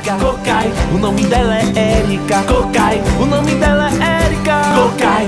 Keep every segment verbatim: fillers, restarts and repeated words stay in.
Érica. Cocai, o nome dela é Érica. Cocai, o nome dela é Érica. Cocai.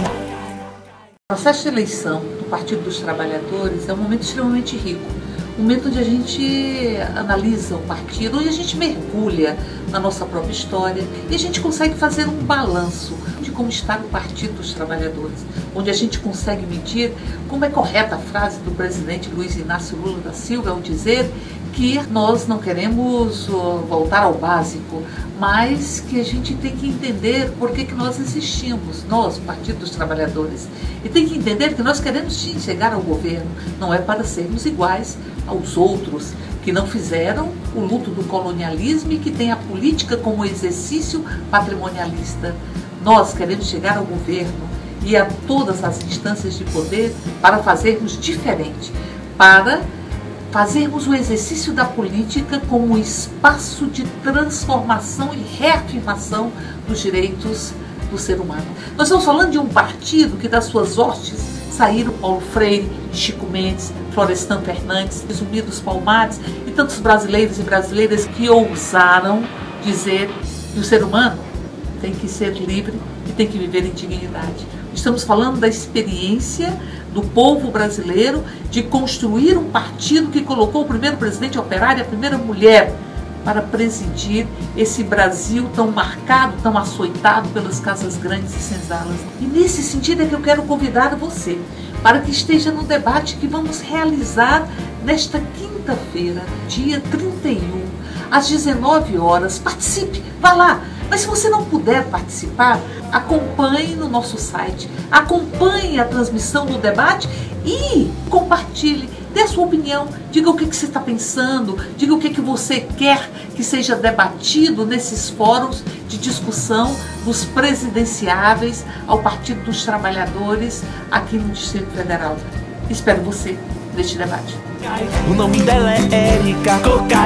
O processo de eleição do Partido dos Trabalhadores é um momento extremamente rico. Um momento onde a gente analisa o partido, onde a gente mergulha na nossa própria história e a gente consegue fazer um balanço de como está o Partido dos Trabalhadores, onde a gente consegue medir como é correta a frase do presidente Luiz Inácio Lula da Silva ao dizer que nós não queremos voltar ao básico, mas que a gente tem que entender por que, que nós existimos, nós, Partido dos Trabalhadores. E tem que entender que nós queremos sim chegar ao governo, não é para sermos iguais aos outros que não fizeram o luto do colonialismo e que tem a política como exercício patrimonialista. Nós queremos chegar ao governo e a todas as instâncias de poder para fazermos diferente, para fazermos o exercício da política como espaço de transformação e reafirmação dos direitos do ser humano. Nós estamos falando de um partido que das suas hostes saíram Paulo Freire, Chico Mendes, Florestan Fernandes, Zumbi dos Palmares e tantos brasileiros e brasileiras que ousaram dizer que o ser humano tem que ser livre e tem que viver em dignidade. Estamos falando da experiência do povo brasileiro de construir um partido que colocou o primeiro presidente operário, a primeira mulher, para presidir esse Brasil tão marcado, tão açoitado pelas casas grandes e senzalas. E nesse sentido é que eu quero convidar você para que esteja no debate que vamos realizar nesta quinta-feira, dia trinta e um, às dezenove horas. Participe, vá lá. Mas se você não puder participar, acompanhe no nosso site, acompanhe a transmissão do debate e compartilhe, dê a sua opinião, diga o que, que você está pensando, diga o que, que você quer que seja debatido nesses fóruns de discussão dos presidenciáveis ao Partido dos Trabalhadores aqui no Distrito Federal. Espero você neste debate. O nome dela é Érica. Cocai.